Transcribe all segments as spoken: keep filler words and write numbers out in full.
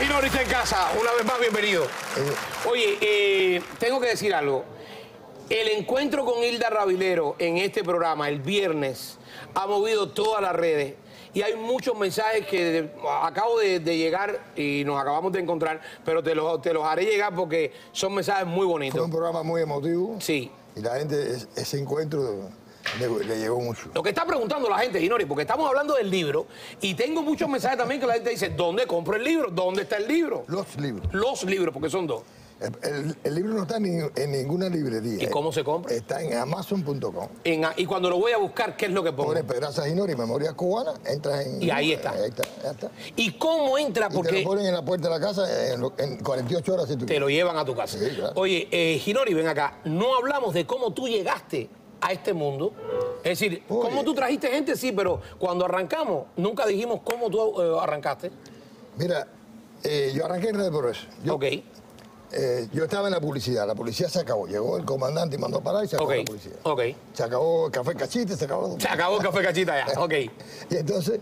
Ginori está en casa, una vez más bienvenido. Oye, eh, tengo que decir algo. El encuentro con Hilda Ravilero en este programa, el viernes, ha movido todas las redes. Y hay muchos mensajes que de, acabo de, de llegar y nos acabamos de encontrar, pero te los, te los haré llegar porque son mensajes muy bonitos. Fue un programa muy emotivo. Sí. Y la gente, ese encuentro le, le llegó mucho. Lo que está preguntando la gente, Ginori, porque estamos hablando del libro y tengo muchos mensajes también que la gente dice, ¿dónde compro el libro? ¿Dónde está el libro? Los libros. Los libros, porque son dos. El, el, el libro no está ni, en ninguna librería. ¿Y cómo se compra? Está en amazon punto com. Y cuando lo voy a buscar, ¿qué es lo que pongo? Pones Pedraza Ginori, Memoria Cubana, entras en... Y ahí está. Ahí está, ya está. ¿Y cómo entra? Y Porque te lo ponen en la puerta de la casa en, lo, en cuarenta y ocho horas si tú te quieres. lo llevan a tu casa. Sí, claro. Oye, eh, Ginori, ven acá. No hablamos de cómo tú llegaste a este mundo. Es decir, Oye. cómo tú trajiste gente, sí, pero cuando arrancamos, nunca dijimos cómo tú eh, arrancaste. Mira, eh, yo arranqué en Radio Progreso. Yo, Ok. Eh, yo estaba en la publicidad, la publicidad se acabó. Llegó el comandante y mandó a parar y se acabó Ok, la publicidad. ok. Se acabó el café cachita, se acabó... Se acabó el café cachita ya, ok. Y entonces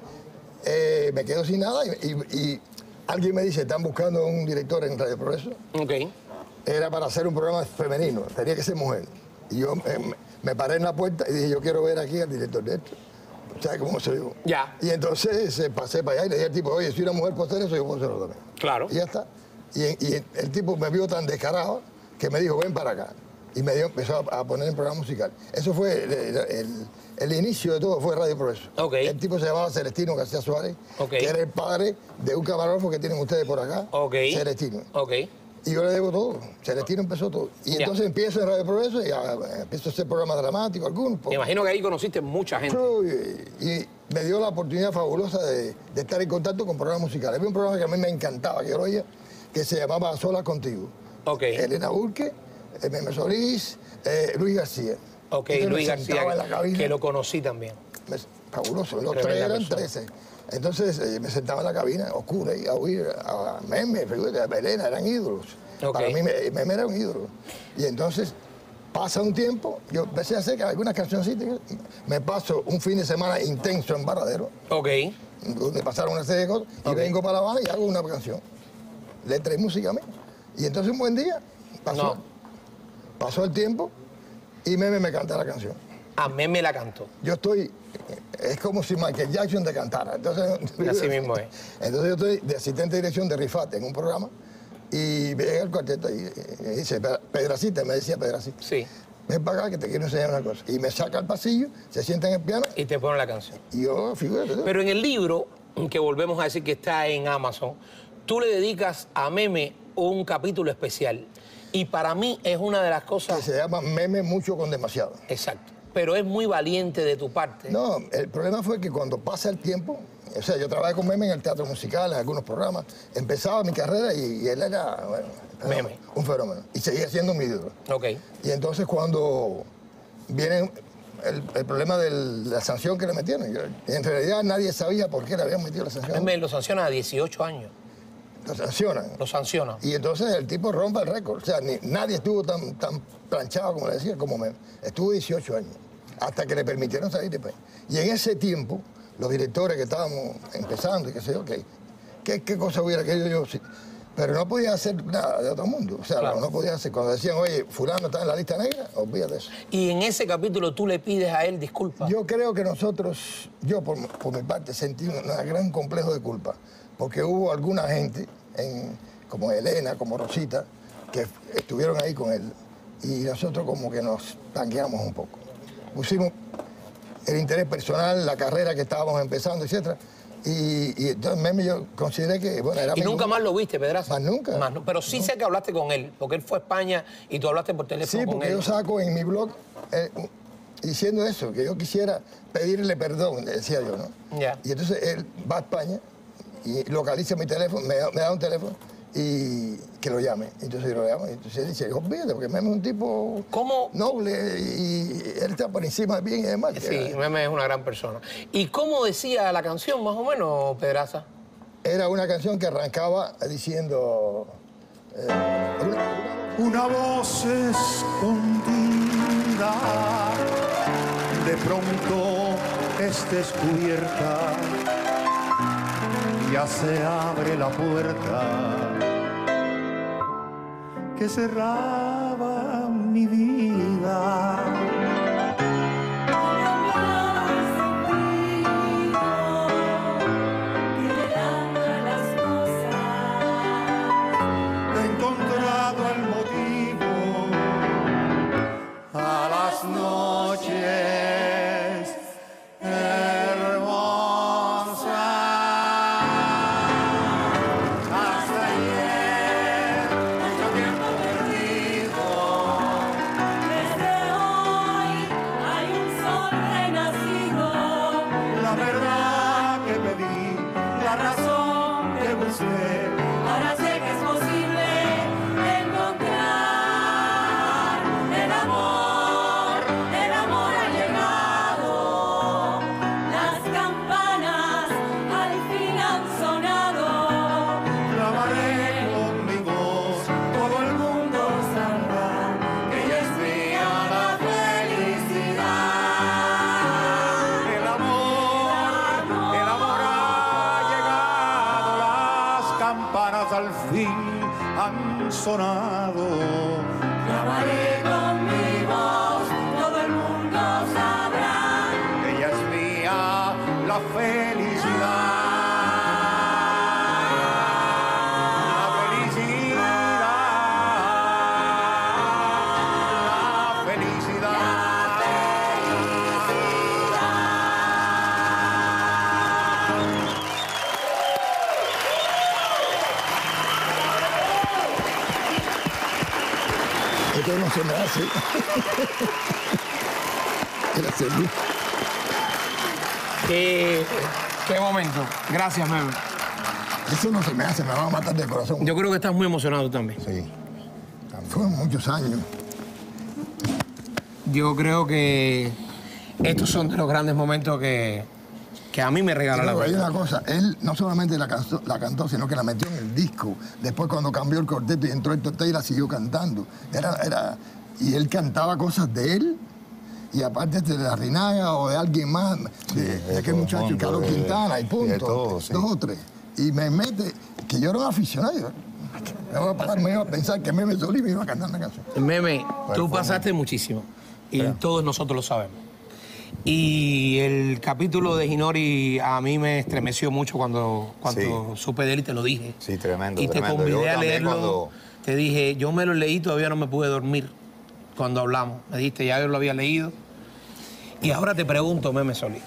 eh, me quedo sin nada y, y- y alguien me dice, están buscando un director en Radio Progreso. Ok. Era para hacer un programa femenino, tenía que ser mujer. Y yo eh, me, me paré en la puerta y dije, yo quiero ver aquí al director de esto. ¿Sabes cómo se digo? Ya. Y entonces eh, pasé para allá y le dije al tipo, oye, si una mujer puede hacer eso, yo puedo hacerlo también. Claro. Y ya está. Y, y el, el tipo me vio tan descarado que me dijo, ven para acá. Y me dio, empezó a, a poner el programa musical. Eso fue el, el- el- el inicio de todo, fue Radio Progreso. Ok. El tipo se llamaba Celestino García Suárez, Ok. que era el padre de un camarógrafo que tienen ustedes por acá, Ok. Celestino. Ok. Y yo le debo todo. Celestino empezó todo. Y Ya. entonces empiezo en Radio Progreso y ah, empiezo a hacer programas dramáticos, algunos. Me imagino que ahí conociste mucha gente. Y, y me dio la oportunidad fabulosa de, de estar en contacto con programas musicales. Había un programa que a mí me encantaba, que yo lo oía, que se llamaba Solas Contigo. Ok. Elena Burke, eh, Meme Solís, eh, Luis García. Ok, Entonces me Luis García, sentaba en la cabina. que lo conocí también. Me- fabuloso, los Tremenda tres eran persona. trece. Entonces eh, me sentaba en la cabina oscura y a oír a Meme, fíjate, a Elena, eran ídolos. Ok. Para mí Me- Meme era un ídolo. Y entonces pasa un tiempo, yo empecé a hacer algunas cancioncitas, me paso un fin de semana intenso en Varadero, Ok. donde pasaron una serie de cosas, y Ok. vengo para La Habana y hago una canción. Letra y música a mí. Y entonces un buen día pasó, No. pasó el tiempo y Meme me canta la canción. A mí me la cantó. Yo estoy, es como si Michael Jackson te cantara. Entonces, Así mismo es. Entonces yo estoy de asistente de dirección de Rifat en un programa y llega el cuarteto y, y dice, Pedracita, me decía Pedracita, Sí. ven para acá que te quiero enseñar una cosa. Y me saca al pasillo, se sienta en el piano Y te ponen la canción. y yo, fíjate. Pero en el libro, que volvemos a decir que está en Amazon, tú le dedicas a Meme un capítulo especial. Y para mí es una de las que cosas... se llama Meme mucho con demasiado. Exacto. Pero es muy valiente de tu parte. No, el problema fue que cuando pasa el tiempo, o sea, yo trabajé con Meme en el teatro musical, en algunos programas, empezaba mi carrera y, y él era, bueno, Meme. un fenómeno. Y seguía siendo mi ídolo. Ok. Y entonces cuando viene el, el problema de la sanción que le metieron, yo- en realidad nadie sabía por qué le habían metido la sanción. Meme lo sanciona a dieciocho años. Lo sancionan. Lo sanciona. Y entonces el tipo rompe el récord. O sea, ni- nadie estuvo tan, tan planchado, como le decía, como Meme. Estuvo dieciocho años, hasta que le permitieron salir después. Y en ese tiempo, los directores que estábamos empezando y qué sé yo, ¿qué, qué, qué cosa hubiera querido yo? Sí. Pero no podía hacer nada de otro mundo. O sea, Claro. no, no podía hacer. Cuando decían, oye, fulano está en la lista negra, olvídate de eso. Y en ese capítulo tú le pides a él disculpas. Yo creo que nosotros, yo por, por mi parte, sentí un gran complejo de culpa, porque hubo alguna gente, en, como Elena, como Rosita, que estuvieron ahí con él, y nosotros como que nos tanqueamos un poco. Pusimos el interés personal, la carrera que estábamos empezando, etcétera. Y, y entonces Meme yo consideré que, bueno, era Y amigo nunca mío. más lo viste, Pedraza. Más nunca. Más nu- Pero sí sé que hablaste con él, porque él fue a España y tú hablaste por teléfono Sí, con porque él. yo saco en mi blog eh, un- diciendo eso, que yo quisiera pedirle perdón, decía yo, ¿no? Ya. Y entonces él va a España y localiza mi teléfono, me da, me da un teléfono y que lo llame. Entonces yo lo llamo y entonces él dice, olvídate, porque Meme es un tipo ¿Cómo? noble y él está por encima del bien y del mal. Sí, Meme es una gran persona. ¿Y cómo decía la canción, más o menos, Pedraza? Era una canción que arrancaba diciendo... eh, una- Una voz escondida de pronto es descubierta ya se abre la puerta que cerraba mi vida. He encontrado el motivo a las noches hermosas. Hasta ayer, mucho tiempo perdido. Desde hoy hay un sol renacido. La verdad que pedí, la razón que busqué. Ahora sé que es posible encontrar el amor. El amor ha llegado. Las campanas al fin han sonado. Clamaré con mi voz, todo el mundo sabrá que ella es mía la felicidad. El amor, el amor ha llegado, las campanas al fin han sonado. Clamaré con mi voz, todo el mundo sabrá. Ella es mía la felicidad. La felicidad. La felicidad. Esto no se me hace. Gracias, Luis. Qué, qué momento. Gracias, Meme. Eso no se me hace, me va a matar de corazón. Yo creo que estás muy emocionado también. Sí. Fueron muchos años. Yo creo que estos son de los grandes momentos que, que a mí me regala la Pero hay vida. una cosa, él no solamente la cantó, la cantó, sino que la metió en el disco. Después cuando cambió el cuarteto y entró el Tortell, la siguió cantando. Era, era, y él cantaba cosas de él, y aparte de la Rinaga o de alguien más, de, de de aquel todo muchacho, el mundo, Carlos de- Quintana, y punto. de todo, sí. Dos o tres. Y me mete, que yo era un aficionado. Me voy a parar, me iba a pensar que Meme Solís me iba a cantar una canción. Meme, tú fue pasaste muchísimo. Y todos nosotros lo sabemos. Y el capítulo de Ginori a mí me estremeció mucho cuando, cuando supe de él y te lo dije. Sí, tremendo, Y te tremendo. Yo convidé a también leerlo. cuando- Te dije, yo me lo leí, todavía no me pude dormir cuando hablamos. Me dijiste, ya yo lo había leído. Y ahora te pregunto, Meme Solís,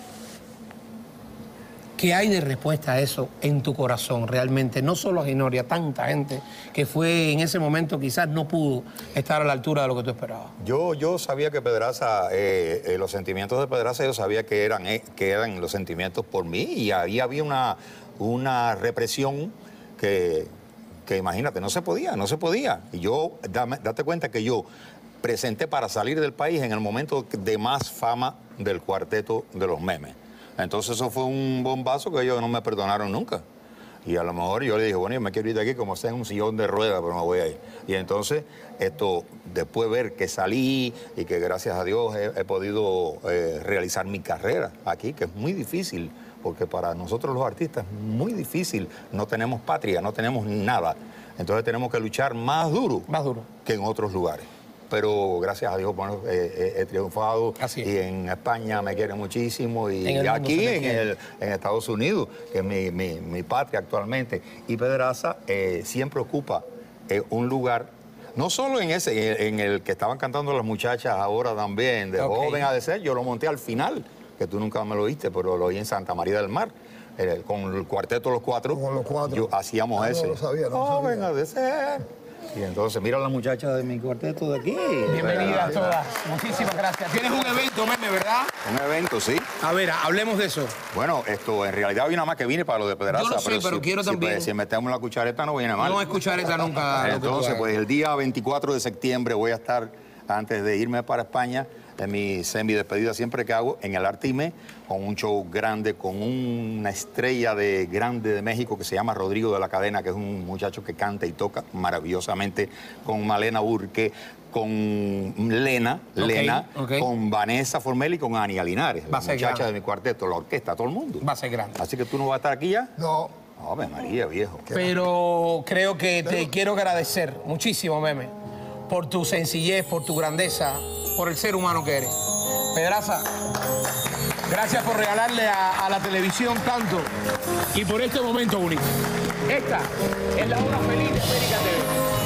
¿qué hay de respuesta a eso en tu corazón realmente? No solo a Ginori, a tanta gente que fue en ese momento quizás no pudo estar a la altura de lo que tú esperabas. Yo, yo sabía que Pedraza, eh, eh, los sentimientos de Pedraza, yo sabía que eran, eh, que eran los sentimientos por mí y ahí había una, una represión que, que, imagínate, no se podía, no se podía. Y yo, dame, date cuenta que yo presenté para salir del país en el momento de más fama del cuarteto de los Memes. Entonces eso fue un bombazo que ellos no me perdonaron nunca. Y a lo mejor yo le dije, bueno, yo me quiero ir de aquí como sea en un sillón de ruedas, pero me voy a ir. Y entonces, esto, después ver que salí y que gracias a Dios he, he podido eh, realizar mi carrera aquí, que es muy difícil, porque para nosotros los artistas es muy difícil. No tenemos patria, no tenemos nada. Entonces tenemos que luchar más duro, Más duro. que en otros lugares. Pero gracias a Dios, bueno, eh, eh, he triunfado. Así es. Y en España me quieren muchísimo. Y En el mundo aquí se le en, quiere. el, en Estados Unidos, que es mi, mi, mi patria actualmente. Y Pedraza eh, siempre ocupa eh, un lugar, no solo en ese, en el que estaban cantando las muchachas ahora también, de Ok. joven a de ser. Yo lo monté al final, que tú nunca me lo oíste, pero lo oí en Santa María del Mar. eh, con el cuarteto Los Cuatro. Con Los Cuatro. Yo, hacíamos Ah, no ese. lo sabía, no lo Joven sabía. a de ser. Y entonces, mira la muchacha de mi cuarteto de aquí. Bienvenidas todas. Muchísimas gracias. Tienes un evento, Meme, ¿verdad? Un evento, sí. A ver, hablemos de eso. Bueno, esto, en realidad había nada más que vine para lo de Pedraza. Yo lo sé, pero si, quiero si, también- pues, si metemos la cuchareta no viene mal. No escuchar esta nunca. lo que tú Entonces, hagas. pues el día veinticuatro de septiembre voy a estar, antes de irme para España, en mi semi-despedida siempre que hago, en el Artime, con un show grande, con una estrella de grande de México que se llama Rodrigo de la Cadena, que es un muchacho que canta y toca maravillosamente, con Malena Burke, con Lena, Ok, Lena, ok. con Vanessa Formel y con Ania Linares, Va la a ser muchacha grande. de mi cuarteto, la orquesta, todo el mundo. Va a ser grande. Así que tú no vas a estar aquí ya. No, Ave María, viejo. Pero creo que te quiero agradecer muchísimo, Meme, por tu sencillez, por tu grandeza, por el ser humano que eres. Pedraza, gracias por regalarle a, a la televisión tanto y por este momento único. Esta es la hora feliz de América T V.